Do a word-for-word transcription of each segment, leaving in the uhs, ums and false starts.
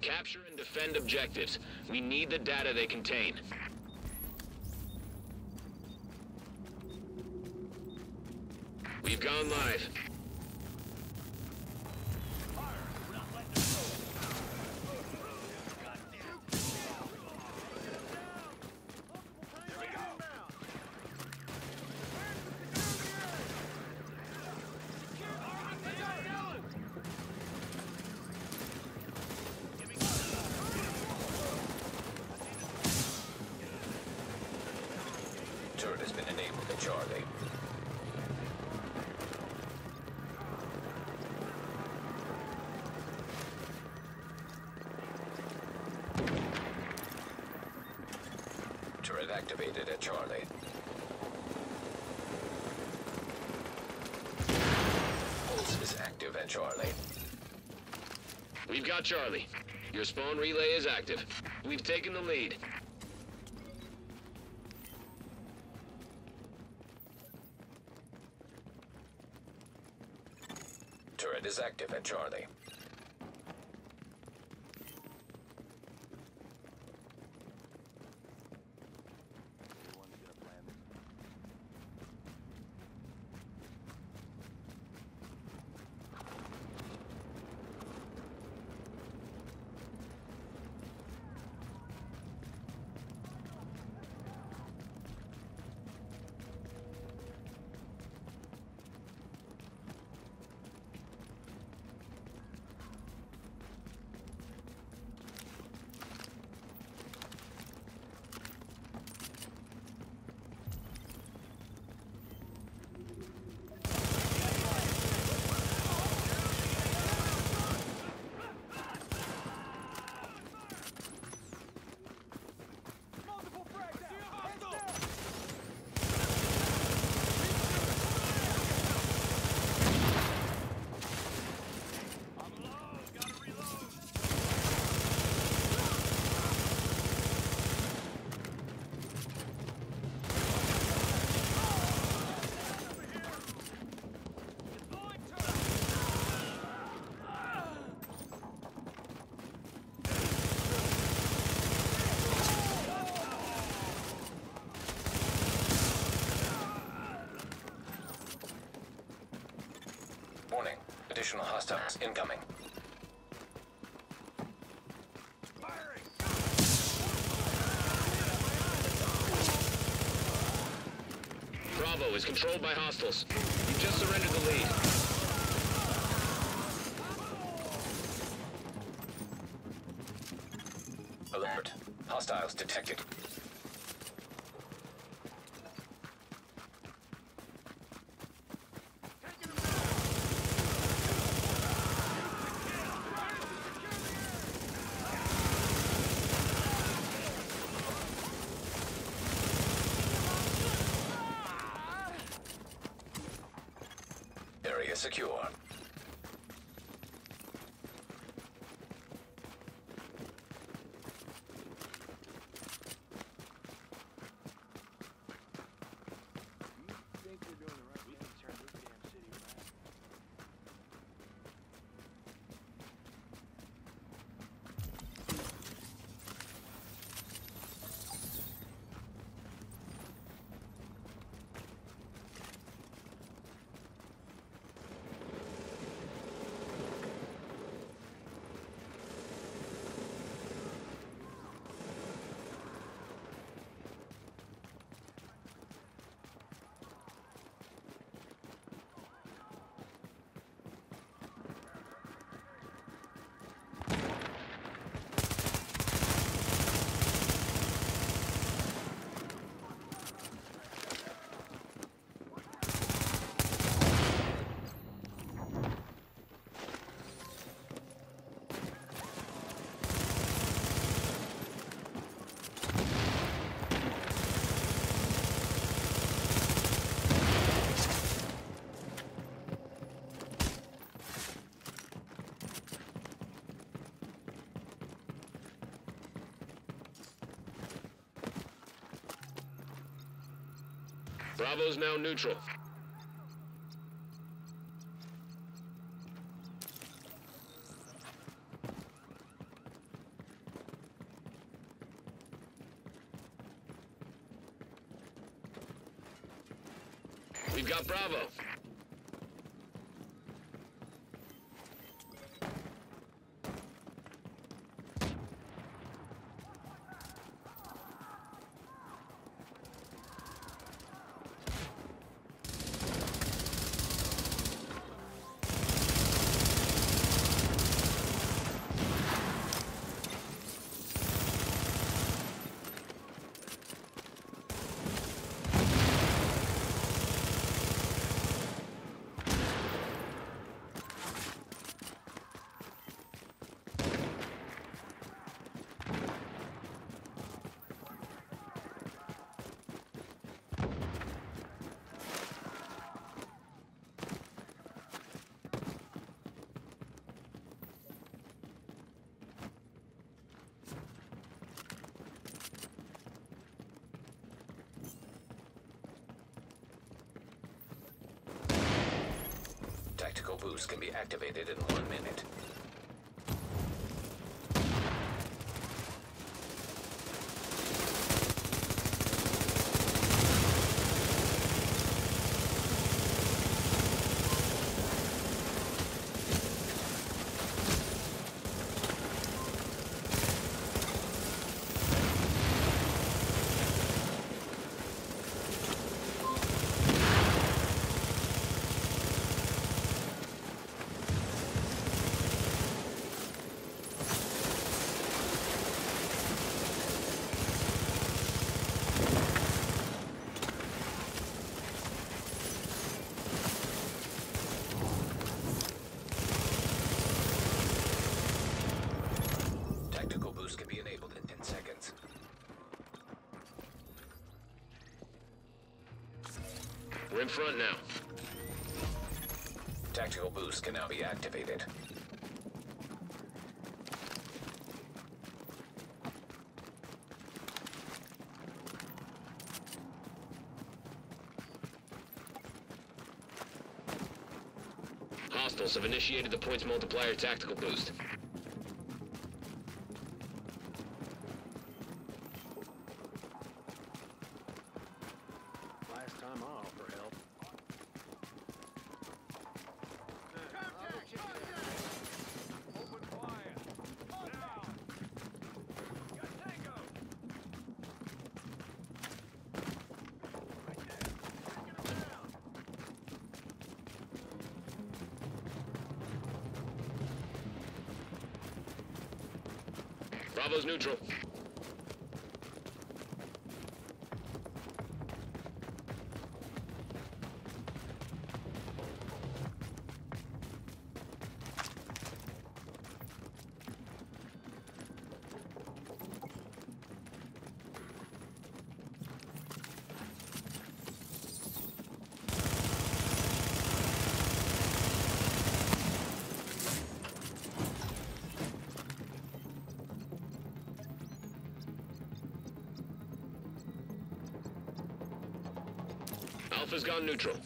Capture and defend objectives. We need the data they contain. We've gone live. Turret has been enabled at Charlie. Turret activated at Charlie. Pulse is active at Charlie. We've got Charlie. Your spawn relay is active. We've taken the lead. Turret is active at Charlie. Warning. Additional hostiles incoming. Bravo is controlled by hostiles. You just surrendered the lead. Alert. Hostiles detected. Area secure. Bravo's now neutral. We've got Bravo. Tactical boost can be activated in one minute. Tactical boost can be enabled in ten seconds. We're in front now. Tactical boost can now be activated. Hostiles have initiated the points multiplier tactical boost. Last time I offer help. Open fire. Down. Got Tango. Right there. Get him down. Bravo's neutral. Alpha's gone neutral.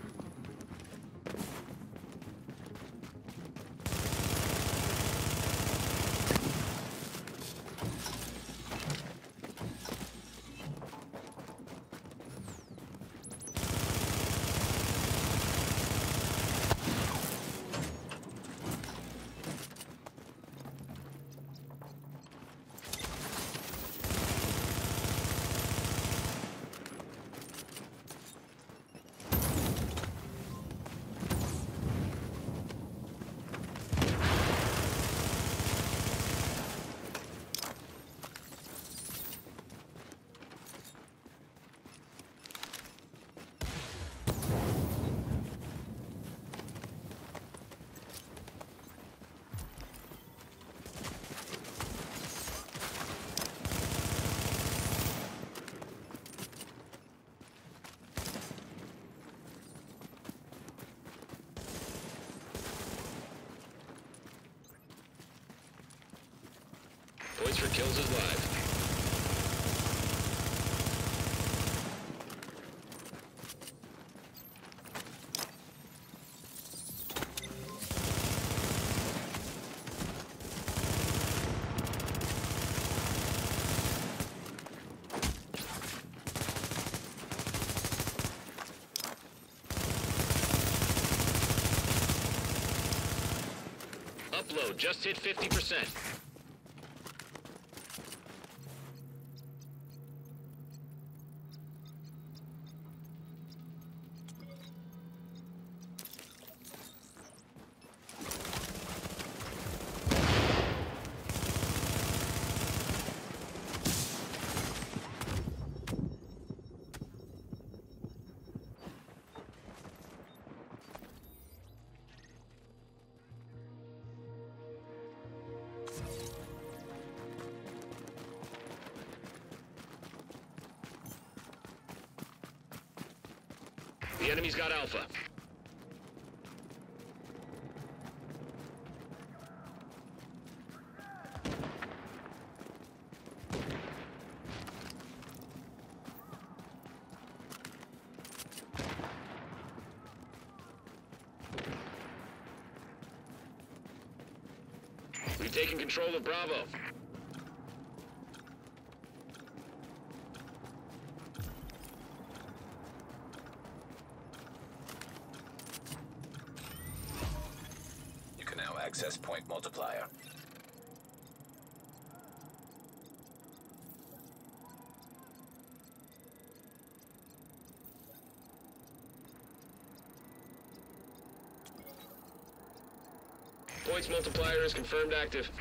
Points for kills is live. just hit fifty percent. The enemy's got Alpha. We've taken control of Bravo. Access point multiplier. Points multiplier is confirmed active.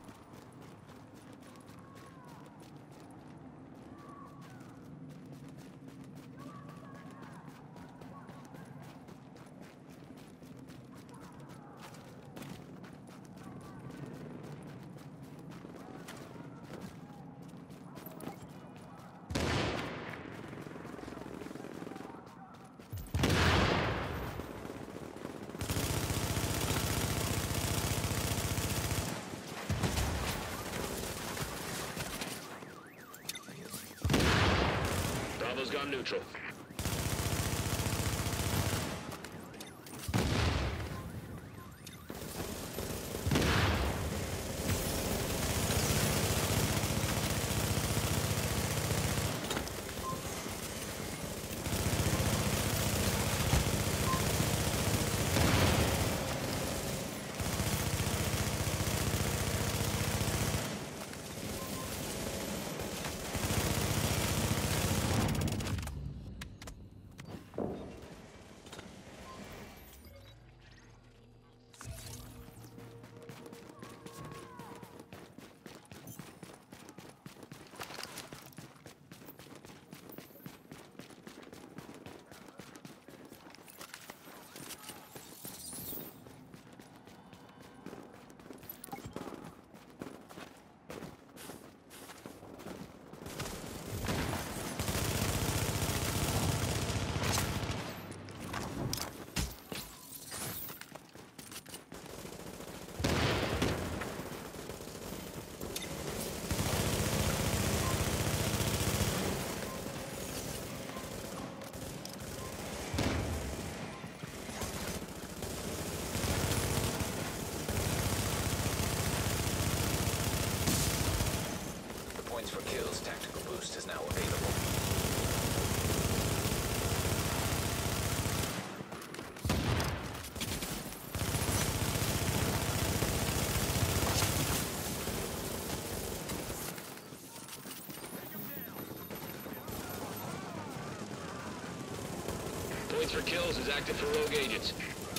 Bravo's gone neutral. For kills, tactical boost is now available. Points for kills is active for rogue agents.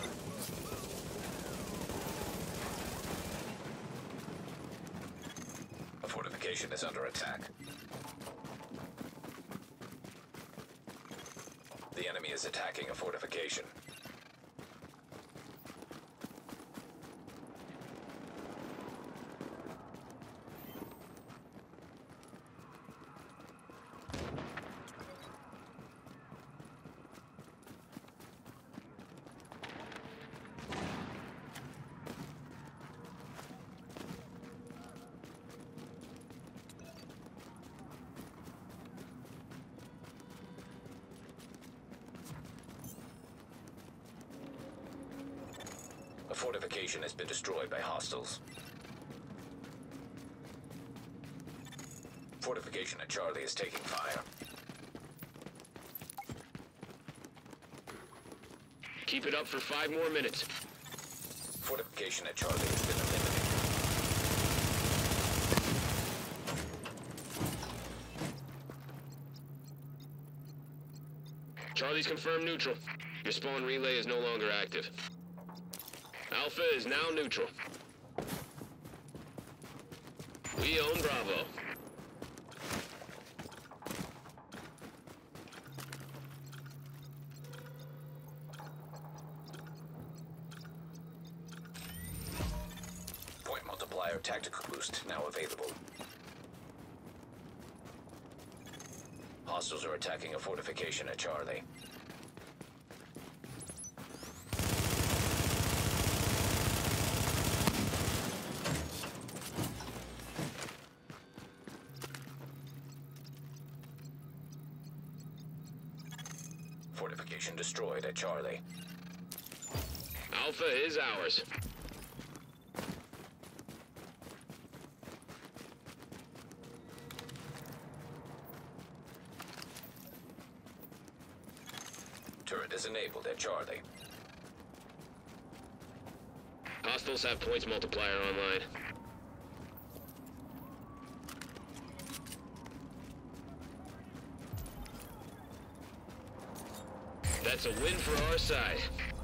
A fortification is under attack. The enemy is attacking a fortification. A fortification has been destroyed by hostiles. Fortification at Charlie is taking fire. Keep it up for five more minutes. Fortification at Charlie has been eliminated. Charlie's confirmed neutral. Your spawn relay is no longer active. Alpha is now neutral. We own Bravo. Point multiplier tactical boost now available. Hostiles are attacking a fortification at Charlie. Fortification destroyed at Charlie. Alpha is ours. Turret is enabled at Charlie. Hostiles have points multiplier online. That's a win for our side.